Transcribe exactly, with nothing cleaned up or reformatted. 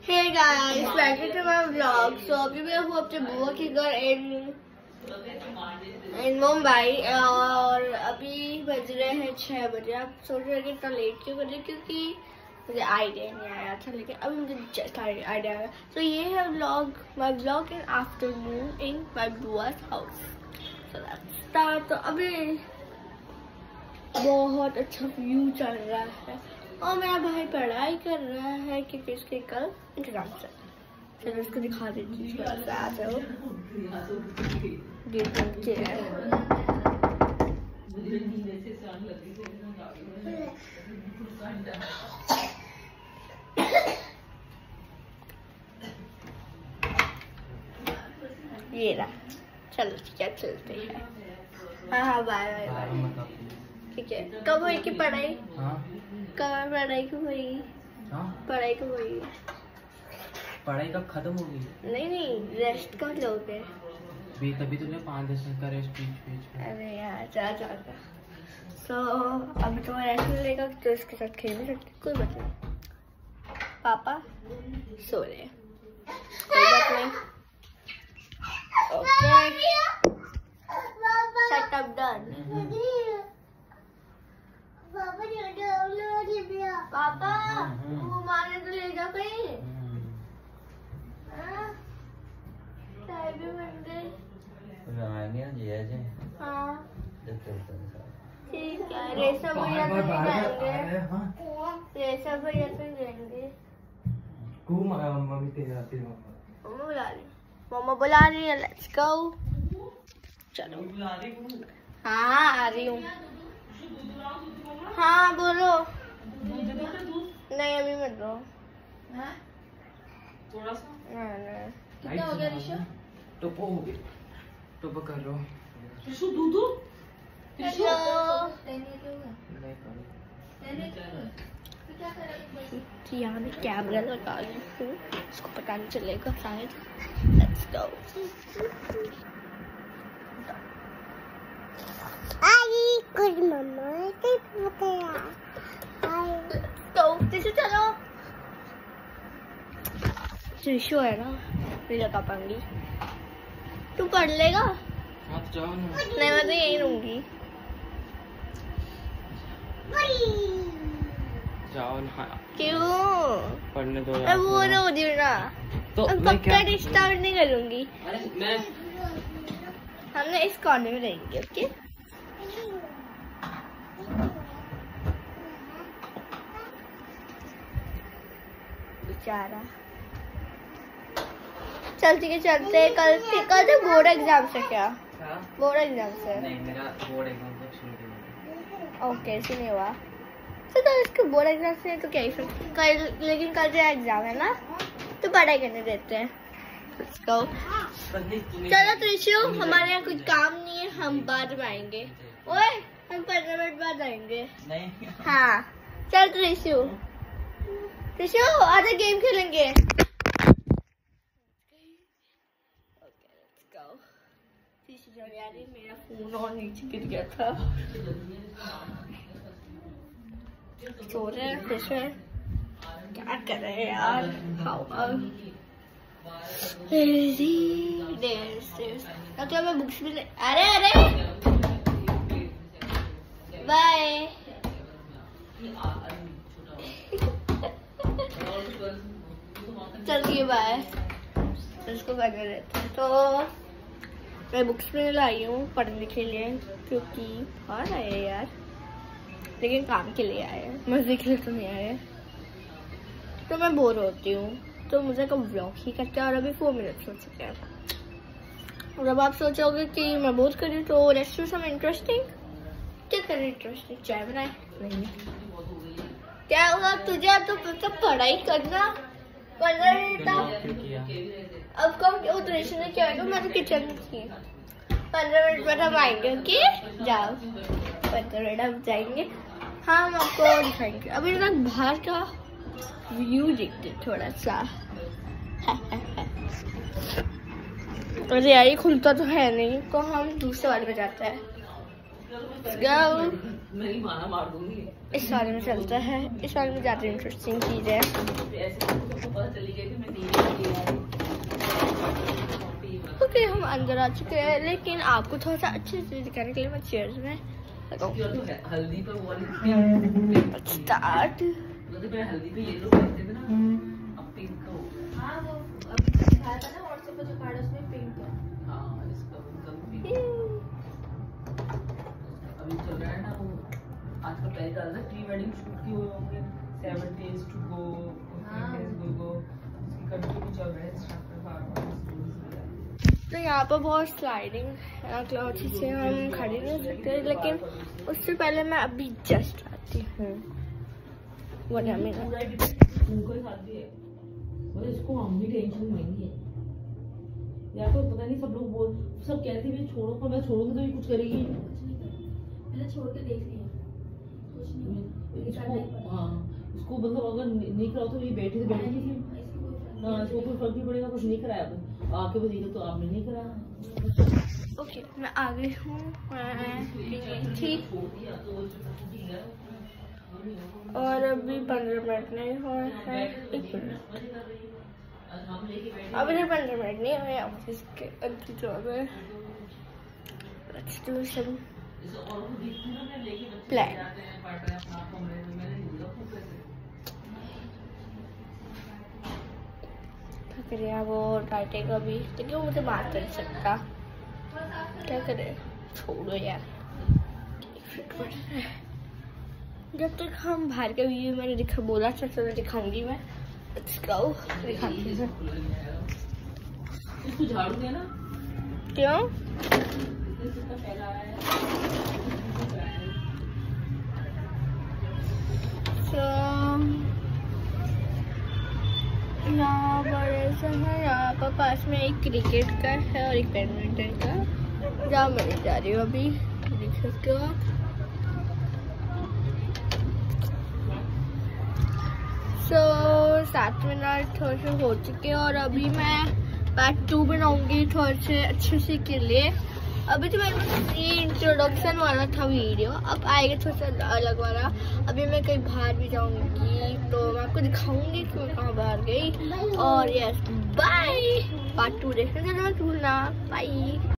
Hey guys, welcome to my vlog. So अभी मैं हूँ अपने बुआ के घर इन इन मुंबई और अभी बज रहे हैं छह बजे। आप सोच रहे हैं कि इतना लेट क्यों बजे, क्योंकि मुझे आइडिया नहीं आया था, लेकिन अभी मुझे जस्ट आइडिया आया। तो ये है vlog, my vlog in afternoon in my बुआ's हाउस। So that's start. तो अभी बहुत अच्छा व्यू चल रहा है और मेरा भाई पढ़ाई कर रहा है क्योंकि उसके कल एग्जाम है। चलो उसको दिखा देती हूँ। आ जाओ, ये रहा। चलो ठीक है, चलते हैं। हाँ हाँ, बाय बाय बाय। ठीक है, कब होगी पढ़ाई? कब पढ़ाई कब होगी? पढ़ाई कब होगी? पढ़ाई कब खत्म होगी? नहीं नहीं, रेस्ट कब लोगे? भी तभी तो मैं पाँच दस मिनट का रेस्ट बीच बीच में। अरे यार जा जा। तो अभी तो रेस्ट मिलेगा तो इसके साथ खेल भी सकते, कोई बात नहीं। पापा सो रहे, कोई बात नहीं। Okay, setup done. पापा घुमाने तो ले जाओ कहीं। चाय भी बन गई। हाँ ठीक है, रेशा भैया तो नहीं जाएंगे, रेशा भैया तो नहीं जाएंगे। मम्मा बुला रही, मम्मा बुला रही है, लेट्स गो। चलो हाँ आ रही हूँ। हाँ बोलो। नहीं अभी मत दो। थोड़ा सा नहीं। कितना हो गया ऋषु? टोपो हो गया, टोपो कर लो। ऋषु दूधू। हेलो। यहाँ मैं कैमरा लगा रही हूँ, इसको पता नहीं चलेगा शायद। Let's go. आई गुड मम्मा ते बताया। आई तो ऋषु चलो। ऋषु है ना, मैं लगा पाऊंगी। तू पढ़ लेगा? हाँ तो जाओ ना। नहीं मैं तो यही रहूंगी। जाओ ना। क्यों? पढ़ने दो यार। मैं वो रो रही हूँ ना, तो अब मैं कब क्या तक डिस्टर्ब नहीं करूंगी। अरे मैं हमने इस कॉर्नर में रहेंगे। ओके बेचारा। चल ठीक है, चलते। कल कल तो बोर्ड एग्जाम से क्या? बोर्ड एग्जाम से नहीं, मेरा बोर्ड एग्जाम तक शुरू नहीं। ओके ऐसे नहीं हुआ तो, तो इसको बोर्ड एग्जाम से तो क्या ही फर्क कल, लेकिन कल जो एग्जाम है ना तो पढ़ाई करने देते हैं। Let's go। चलो त्रिशु, हमारे यहाँ कुछ काम नहीं है, हम बाद में आएंगे। ओए हम पंद्रह मिनट बाद आएंगे। नहीं हाँ चल त्रिशु, त्रिशु आजा गेम खेलेंगे। Okay let's go. त्रिशु जो यार मेरा फोन और नीचे गिर गया था। सो रहे हैं त्रिशु, क्या कर रहे हैं यार? हाउ तो मैं बुक्स भी ले। अरे अरे बाय। चलिए बाय। इसको बने रहते हैं। तो मैं बुक्स भी लाई हूँ पढ़ने के लिए, क्योंकि बाहर आए हैं यार, लेकिन काम के लिए आए हैं, मजे के लिए तो नहीं आए। तो मैं बोर होती हूँ तो मुझे कब व्लॉग ही करते हैं, और अभी फोर मिनट्स हो चुके हैं। और अब आप सोचोगे कि मैं बोर करूँ तो लेट्स डू सम इंटरेस्टिंग। क्या करें इंटरेस्टिंग? चाय बनाए? नहीं। क्या हुआ तुझे? अब तो मतलब पढ़ाई करना पंद्रह मिनट था। अब कब उतरेशन ने क्या होगा? मैं तो किचन में थी। पंद्रह मिनट बाद हम आएंगे। ओके जाओ, पंद्रह मिनट हम जाएंगे। हाँ हम आपको दिखाएंगे। अभी तक बाहर का व्यू देखते थोड़ा सा। अरे यार ये खुलता तो है नहीं, तो हम दूसरे वाले पे जाते हैं। इस वाले में चलता है, इस वाले में ज्यादा इंटरेस्टिंग चीज है। अंदर आ चुके हैं, लेकिन आपको थोड़ा सा अच्छे से दिखाने के लिए मैं चेयर्स में हल्दी पे वो स्टार्ट। हल्दी पे येलो करते थे ना, अब पिंक का हो गया। हाँ वो अभी दिखाया था ना व्हाट्सएप पे जो कार्ड है उसमें पिंक है। हाँ इसका उनका पिंक अभी चल रहा है ना वो। आज का पहले डाल रहा प्री वेडिंग शूट की हुए होंगे, seven days to go, fifteen days go, उसकी कंटिन्यू चल रहा है इंस्ट्रक्टर पार्ट वन। तो यहाँ पर बहुत स्लाइडिंग क्लाउड से हम खड़े नहीं हो सकते, लेकिन उससे पहले मैं अभी जस्ट आती हूँ। इसको हम भी टेंशन नहीं है या तो पता नहीं, सब लोग बोल सब कहते हैं छोड़ो, पर मैं छोड़ूंगी तो ये कुछ करेगी। पहले छोड़ के देख लिया, कुछ नहीं इसको। हाँ इसको मतलब अगर नहीं कराओ तो ये बैठे बैठे नहीं थी ना, इसको कोई फर्क नहीं पड़ेगा। कुछ नहीं कराया आके वो देखो तो आपने नहीं करा। ओके मैं आ गई हूँ, ठीक। और अभी पंद्रह मिनट नहीं हुए हैं, एक मिनट अभी तक पंद्रह मिनट नहीं हुए ऑफिस के अंदर जो है। Let's do some plan. क्या वो डांटेगा भी, लेकिन वो मुझे बात कर सकता। क्या करे, छोड़ो यार। जब तक हम बाहर का व्यू मैंने दिखा बोला था तो दिखाऊंगी मैं। लेट्स गो, दिखाती हूँ। इसको झाड़ू देना क्यों? so, यहाँ पर ऐसा है, यहाँ पर पास में एक क्रिकेट का है और एक बैडमिंटन का, जहाँ मैं जा रही हूँ अभी, देख सकते हो आप। सो सात मिनट थोड़े से हो चुके हैं और अभी मैं पार्ट टू बनाऊंगी थोड़े से अच्छे से के लिए। अभी तो मेरे पास ये इंट्रोडक्शन वाला था वीडियो, अब आएगा थोड़ा सा अलग वाला। अभी मैं कहीं बाहर भी जाऊंगी तो मैं आपको दिखाऊंगी कि मैं कहाँ बाहर गई। और यस बाय, पार्ट टू देखने का ना भूलना। बाय।